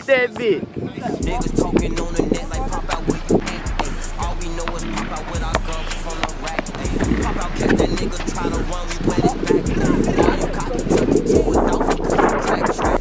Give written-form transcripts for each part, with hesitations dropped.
Beat that bitch. Niggas talking on the net like pop out with the all we know is pop out with our guns from the rack. Pop out, catch that nigga try to run me with his back. Why you got the truck to it down for crack track?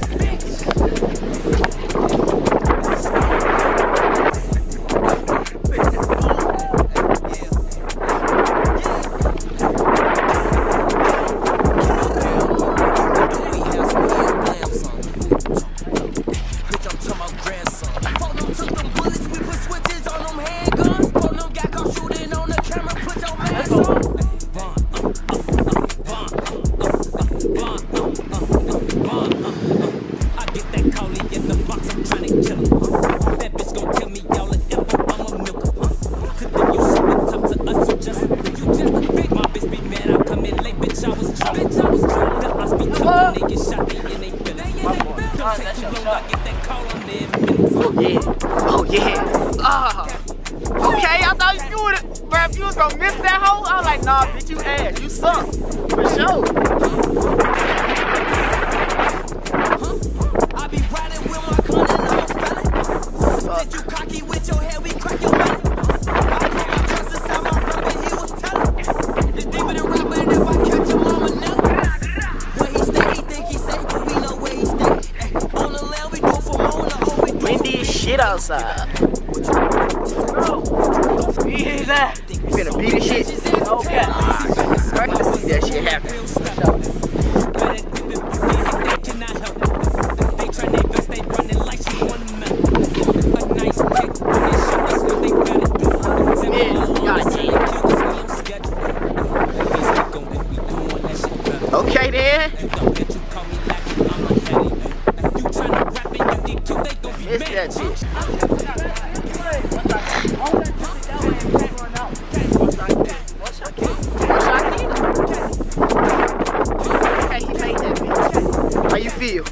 Oh yeah. Okay, I thought you would, bro. If you was gonna miss that hole, I was like, nah, bitch, you ass, you suck, for sure. I be riding with my gun and I'm a felon. Did you cocky with your head? We crack your belly. I put my trust inside my brother, he was telling. It's deeper than rapper, and if I catch him, I'ma know. Where he stay, he think he safe, but we know where he stay. On the land, we do for more, on the home, we do. Windy as shit outside. Beat his ass. You finna beat his shit? Okay. I can see that shit happen. Okay then. Miss that bitch. Okay, he made that bitch. How you feel?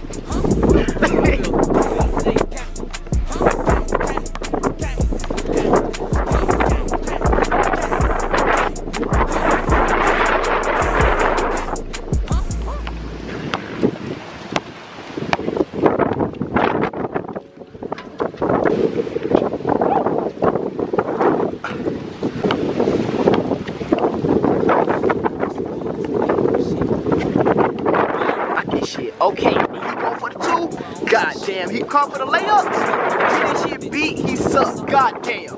Okay, he going for the two. Goddamn, he come for the layups. Get this shit beat, he sucks. Goddamn.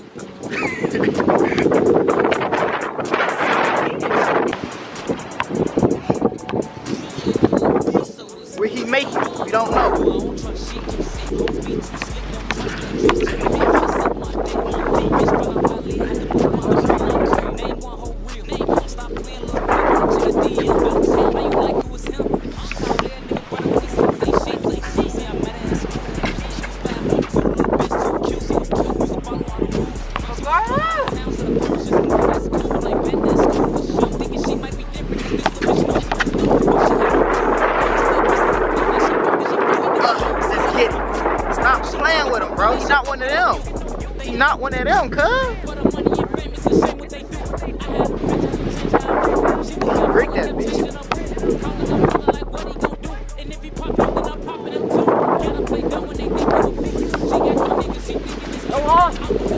Where he make it? We don't know. Bro, he's not one of them. He's not one of them, cuz. Break that bitch. Come on.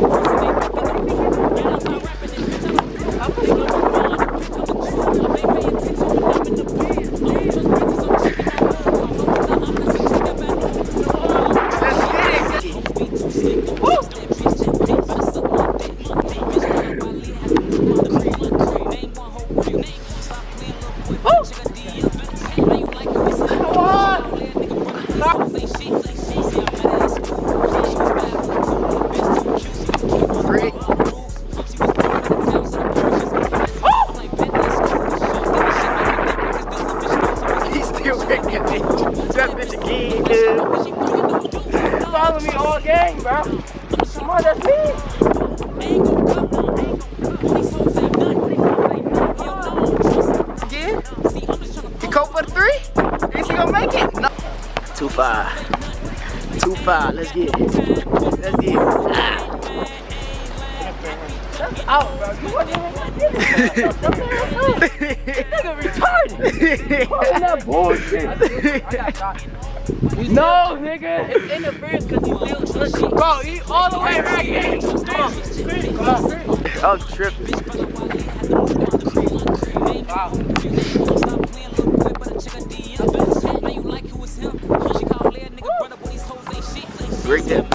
That bitch again, dude. Follow me all game, bro. Come on, that's me. Again? He go for the three? Is he gonna make it? No. 2-5. 2-5. Let's get it. Let's get it. That's out, bro. You wasn't even gonna get it. Nigga retarded. That bullshit. I got No, nigga. It's interference because you feel slick. Bro, he all the way right here. Come on. I was tripping. Wow. Break that.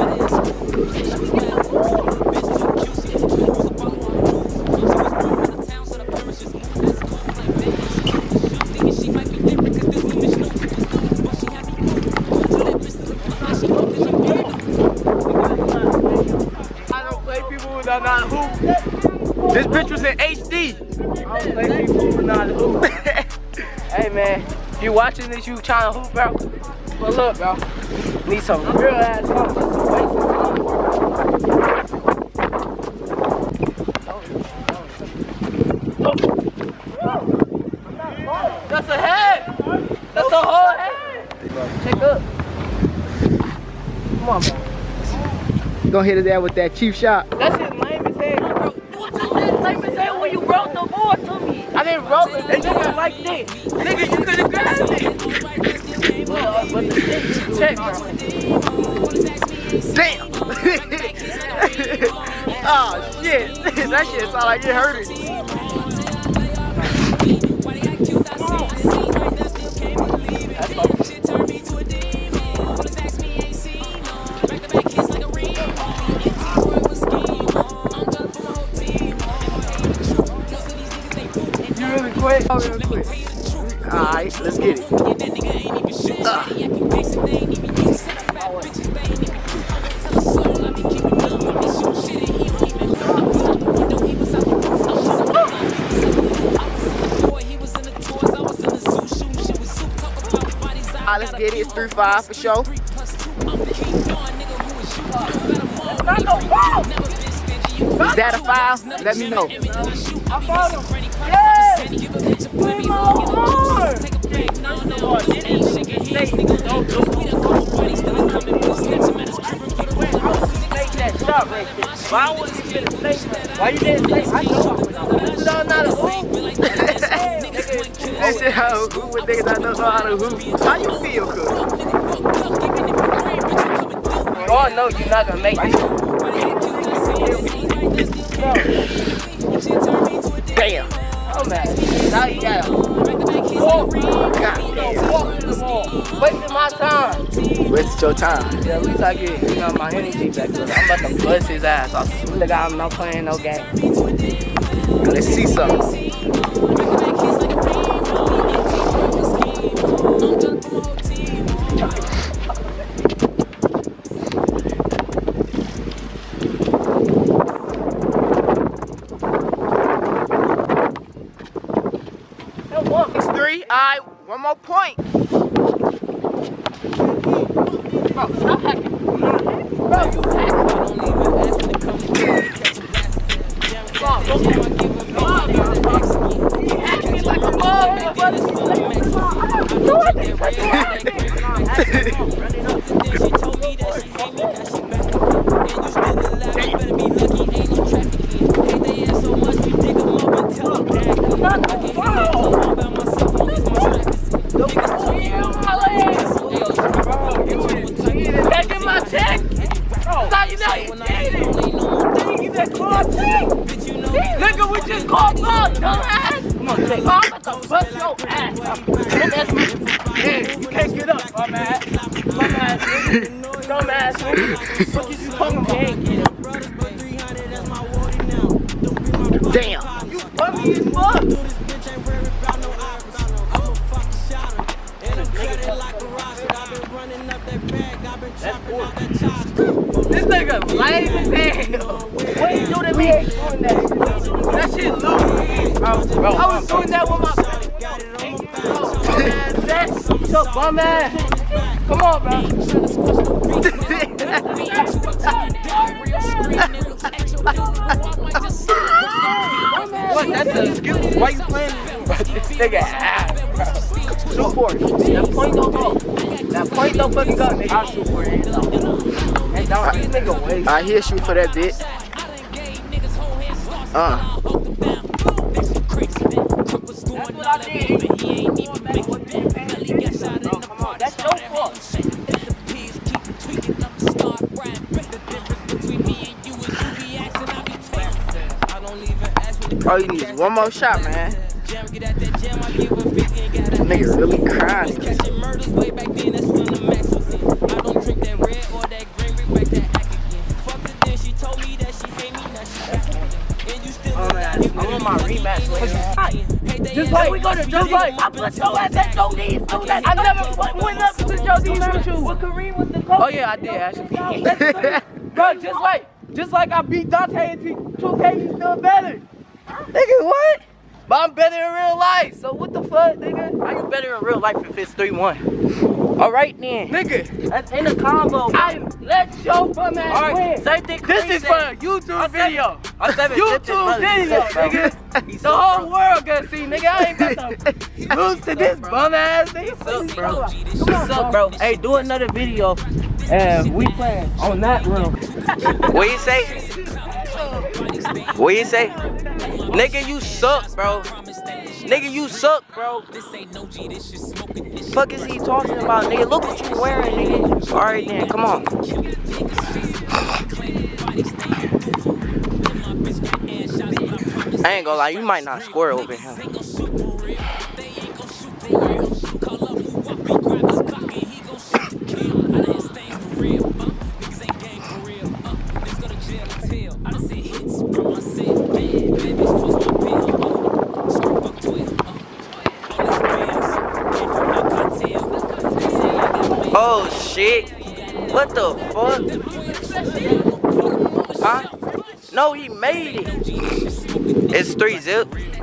This bitch was in HD. I don't play people who not hoop. Hey man, if you watching this, you trying to hoop, bro. But look, bro, need some real ass hoop. That's a head. That's a whole head. Check up. Come on, bro. You gonna hit his ass with that cheap shot. That shit lame as hell. What you said lame as hell when you rolled the ball to me? I didn't roll it. They nigga like this. Nigga, you could have grabbed it. But the thing you check, bro. Damn. Oh shit. That shit sound like it hurt it. Quick. Oh, real quick. Alright, let's get it. Alright, let's get it. It's 3-5 for sure. Is that a foul? Let me know. I found him. Yes! Play my horn! Why would you fit a statement? Why you didn't say I know? This is all not a hoop. They said how who would niggas I know how to hoop. How you feel, cuz? You all know you're not gonna make this. Damn. I'm mad. Now you gotta walk. Wasting my time. Wasted your time. Yeah, at least I get, you know, my energy back. I'm about to bust his ass. I'm not playing no game. Let's see something. It's 3. Alright, one more point. Bro, stop hacking. Bro, you He hacking me like a motherfucker. Taking my check. Now you know you did it. You just called check. Nigga, we just called up, dumbass. Come on, check. I'm about to bust your ass. You can't get up, dumbass. Dumbass. What you talking about? Damn. You funny as fuck. This nigga lame as hell. What you do to me? That shit loose. Bro, I was doing that with my that's so bum ass. Come on, bro. What? That's an excuse. Why you playing? This nigga ass, bro. Shoot for it. That point don't go. That point don't fucking go, nigga. I'll shoot for it. I hear shoot for that bitch. That's what I did. That's your fault. All you need is one more shot, man. Nigga really crying. I want my rematch later. Just like we go to just like I put your ass at your knees. I never went up to your knees with you. With Kareem with the coach. Oh yeah, I did actually. Bro, just like I beat Dante in 2K, you still better. Nigga, what? But I'm better in real life. So what the fuck, nigga? How you better in real life if it's 3-1? All right then, nigga. That's in a combo. Let's show bum ass win. Same thing. This is for a YouTube video. YouTube video, nigga. The whole world gonna see, nigga. I ain't got to lose to this bum ass nigga. What's up, bro? Hey, do another video. And we playing on that room. What you say? What you say? Nigga, you suck, bro. Nigga, you suck, bro. Fuck is he talking about, nigga? Look what you wearing, nigga. Alright then, come on. I ain't gonna lie, you might not score over him. Oh shit. What the fuck? Huh? No, he made it. It's 3-0.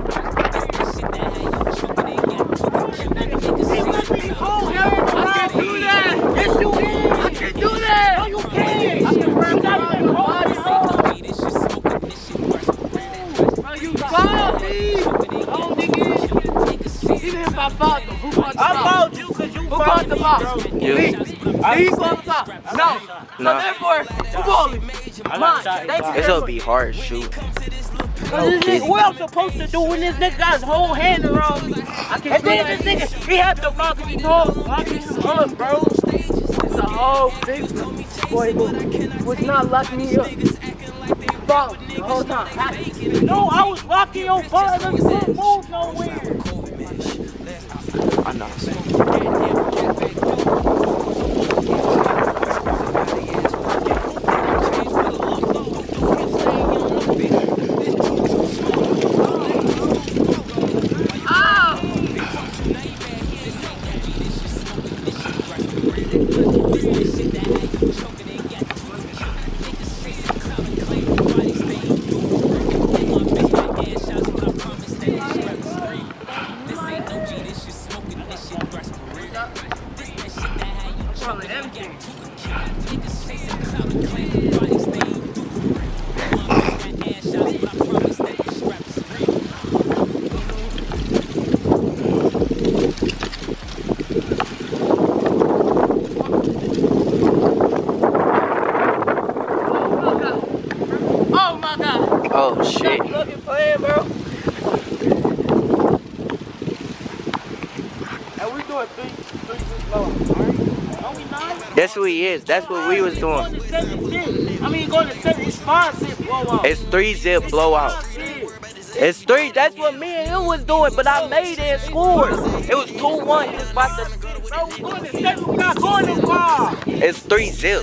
I fouled you because you fought the box. You. He fought the top. No. So therefore, you balling. This will be hard to shoot. What I'm supposed to do when this nigga got his whole hand around me? And then this nigga, he had to block me blocking him up, bro. It's a whole big boy was not locking me up. Foul the whole time. No, I was locking your ball. You couldn't move nowhere. I know. Oh shit. Playing, bro. And we doing three That's what he is. That's what we was doing. I mean, going to 7-5 blowout. It's 3-0 blowout. It's 3. That's what me and him was doing, but I made it and scored. It was 2-1. He was about to. We're not going to far. It's 3-0.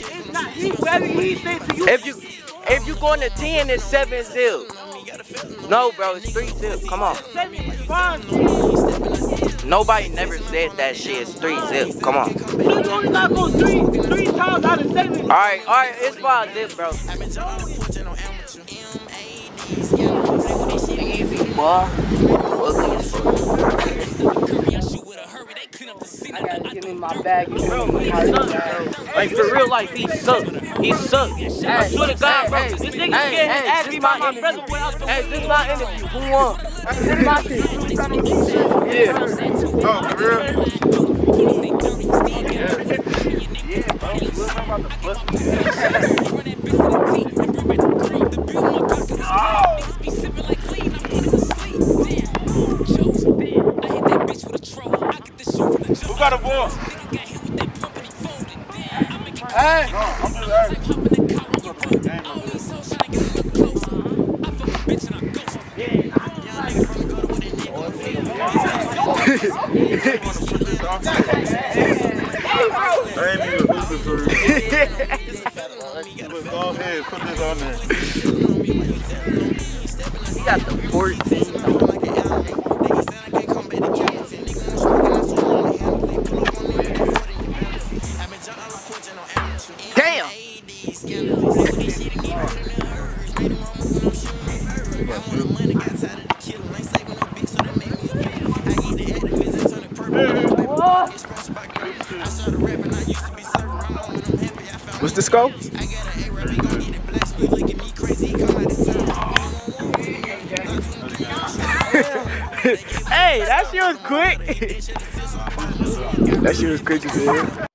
If you going to 10, it's 7-0. No, bro, it's 3-0. Come on. Nobody never said that shit. It's 3-0. Come on. Alright, it's 5-0, bro. Easy, boy. I gotta give me my bag. Bro, he sucks. Like, for real life, he sucks. He sucks. I swear to God, bro. This nigga getting asked me about my brother when I was Hey, this is my interview. Who won? This is my shit. Yeah. Oh, for real? Yeah, bro. I'm about to bust Who got a ball? Hey! No, I'm just asking. Yeah, put this on there. He got the 14. Damn! What's the score? Hey, that shit was quick. That shit was quick as hell.